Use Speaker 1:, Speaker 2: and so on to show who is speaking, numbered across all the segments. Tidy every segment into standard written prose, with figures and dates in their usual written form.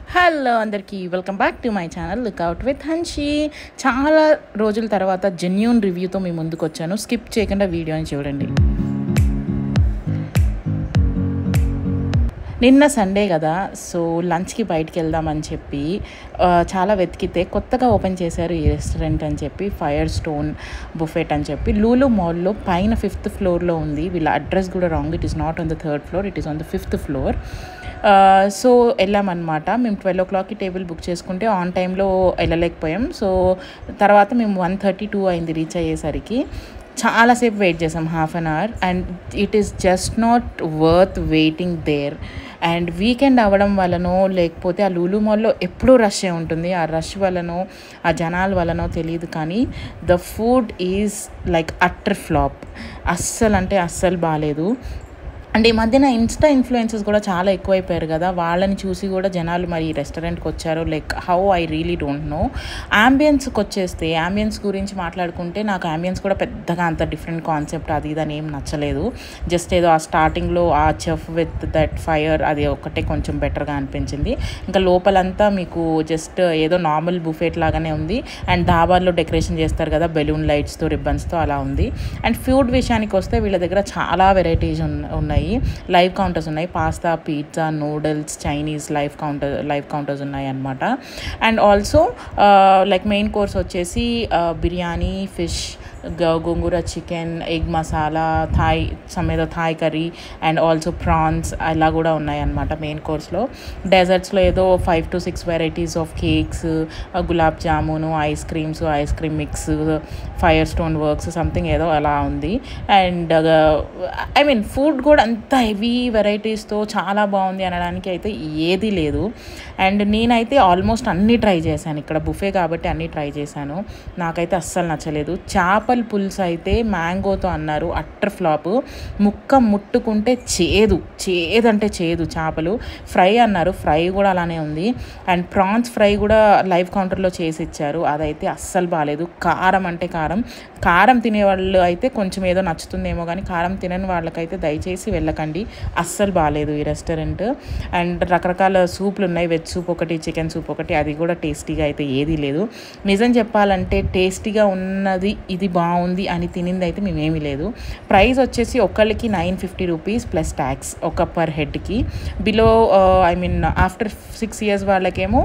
Speaker 1: Hello అందరికీ welcome back to my channel lookout with Hanshi. చాలా రోజుల తర్వాత జెన్యూన్ రివ్యూతో మీ ముందుకు వచ్చాను. స్కిప్ చేయకుండా వీడియోని చూడండి. నిన్న సండే కదా, సో లంచ్కి బయటికి వెళ్దామని చెప్పి చాలా వెతికితే కొత్తగా ఓపెన్ చేశారు ఈ రెస్టారెంట్ అని చెప్పి, ఫైర్ స్టోన్ బుఫెట్ అని చెప్పి లూలు మాల్లో పైన 5th ఫ్లోర్లో ఉంది. వీళ్ళ అడ్రస్ కూడా wrong, it is not on the 3rd floor, it is on the 5th floor. So వెళ్ళామన్నమాట. మేము 12 o'clockకి టేబుల్ బుక్ చేసుకుంటే ఆన్ టైంలో వెళ్ళలేకపోయాం. సో తర్వాత మేము 1:32 అయింది రీచ్ అయ్యేసరికి. చాలాసేపు వెయిట్ చేసాం, half an hour, and it is just not worth waiting there. And weekend అవ్వడం వలనో లేకపోతే ఆ లూలు మాల్లో ఎప్పుడూ రష్ ఉంటుంది, ఆ రష్ వలనో ఆ జనాల వలనో తెలియదు, కానీ the food is like utter flop. అస్సలు అంటే అస్సలు బాగాలేదు. అండ్ ఈ మధ్యన ఇన్స్టా ఇన్ఫ్లుయెన్సర్స్ కూడా చాలా ఎక్కువైపోయారు కదా, వాళ్ళని చూసి కూడా జనాలు మరి ఈ రెస్టారెంట్కి వచ్చారు. Like how I really don't know. యాంబియన్స్కి వచ్చేస్తే, యాంబియన్స్ గురించి మాట్లాడుకుంటే నాకు యాంబియన్స్ కూడా పెద్దగా అంత డిఫరెంట్ కాన్సెప్ట్ అది ఇదని ఏం నచ్చలేదు. జస్ట్ ఏదో ఆ స్టార్టింగ్లో ఆ చెఫ్ విత్ దట్ ఫైర్ అది ఒకటే కొంచెం బెటర్గా అనిపించింది. ఇంకా లోపలంతా మీకు జస్ట్ ఏదో నార్మల్ బుఫెట్ లాగానే ఉంది. అండ్ ధాబాల్లో డెకరేషన్ చేస్తారు కదా బెలూన్ లైట్స్తో రిబ్బన్స్తో, అలా ఉంది. అండ్ ఫుడ్ విషయానికి వస్తే వీళ్ళ దగ్గర చాలా వెరైటీస్ ఉన్నాయి. లైవ్ కౌంటర్స్ ఉన్నాయి, pasta, pizza, noodles, Chinese live counters ఉన్నాయి అన్నమాట. And also like main course వచ్చేసి biryani, fish, gongura chicken, egg masala, ఏదో Thai curry, and also prawns అలా కూడా ఉన్నాయి అన్నమాట మెయిన్ కోర్స్లో. డెజర్ట్స్లో ఏదో 5 to 6 varieties of cakes, gulab jamun, ice cream mix, fire stone works something ఏదో అలా ఉంది. అండ్ ఐ మీన్ ఫుడ్ కూడా అంత హెవీ వెరైటీస్తో చాలా బాగుంది అనడానికి అయితే ఏదీ లేదు. అండ్ నేనైతే ఆల్మోస్ట్ అన్నీ ట్రై చేశాను, ఇక్కడ బుఫే కాబట్టి అన్నీ ట్రై చేశాను. నాకైతే అస్సలు నచ్చలేదు. చేపల పులుసు అయితే మ్యాంగోతో అన్నారు, అట్టర్ ఫ్లాప్. ముక్క ముట్టుకుంటే చేదంటే చేదు చేపలు. ఫ్రై అన్నారు, ఫ్రై కూడా అలానే ఉంది. అండ్ ప్రాన్స్ ఫ్రై కూడా లైవ్ కౌంటర్లో చేసి ఇచ్చారు, అదైతే అస్సలు బాగాలేదు. కారం అంటే కారం తినే వాళ్ళు అయితే కొంచెం ఏదో నచ్చుతుందేమో, కానీ కారం తినని వాళ్ళకైతే దయచేసి వెళ్ళకండి, అస్సలు బాగాలేదు ఈ రెస్టారెంట్. అండ్ రకరకాల సూప్లు ఉన్నాయి, వెజ్ సూప్ ఒకటి, చికెన్ సూప్ ఒకటి, అది కూడా టేస్టీగా అయితే ఏదీ లేదు. నిజం చెప్పాలంటే టేస్టీగా ఉన్నది ఇది బాగుంది అని తినింది అయితే మేమేమీ లేదు. ప్రైస్ వచ్చేసి ఒకళ్ళకి 950 రూపీస్ ప్లస్ ట్యాక్స్ ఒక పర్ హెడ్కి. Below I mean after 6 years వాళ్ళకేమో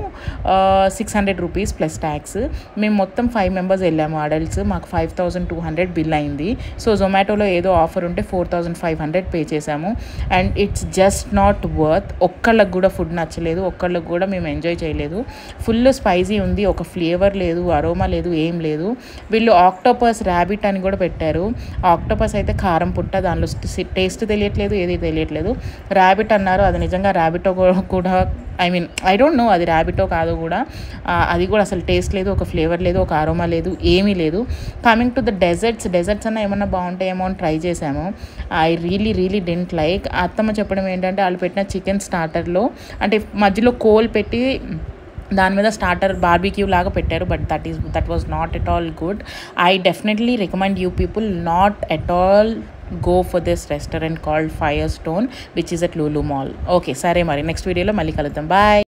Speaker 1: 600 రూపీస్ ప్లస్ ట్యాక్స్. మేము మొత్తం 5 members వెళ్ళాము అడల్ట్స్, మాకు 5200 బిల్ అయింది. సో జొమాటోలో ఏదో ఆఫర్ ఉంటే 4500 పే చేసాము. And it's just not worth. ఒక్కళ్ళకి కూడా ఫుడ్ నచ్చలేదు, ఒక్కళ్ళకి కూడా మేము ఎంజాయ్ చేయలేదు. ఫుల్ స్పైసీ ఉంది, ఒక ఫ్లేవర్ లేదు, అరోమా లేదు, ఏం లేదు. వీళ్ళు ఆక్టోపస్ ర్యాబిట్ అని కూడా పెట్టారు. ఆక్టోపస్ అయితే కారం పుట్ట, దానిలో టేస్ట్ తెలియట్లేదు, ఏది తెలియట్లేదు. ర్యాబిట్ అన్నారు, అది నిజంగా ర్యాబిటో కూడా I mean I don't know అది ర్యాబిటో కాదో కూడా. అది కూడా అసలు టేస్ట్ లేదు, ఒక ఫ్లేవర్ లేదు, ఒక అరోమా లేదు, ఏమీ లేదు. కమింగ్ టు ద డెజర్ట్స్ అన్న ఏమన్నా బాగుంటాయేమో అని ట్రై చేశాము. I really don't like. అత్తమ్మ చెప్పడం ఏంటంటే వాళ్ళు పెట్టిన చికెన్ స్టార్టర్లో అంటే మధ్యలో కోల్ పెట్టి దాని మీద స్టార్టర్ బార్బిక్యూ లాగా పెట్టారు, but that was not at all good. I definitely recommend you people not at all go for this restaurant called Firestone which is at Lulu Mall. Okay, సరే మరి next వీడియోలో మళ్ళీ కలుద్దాం. బాయ్.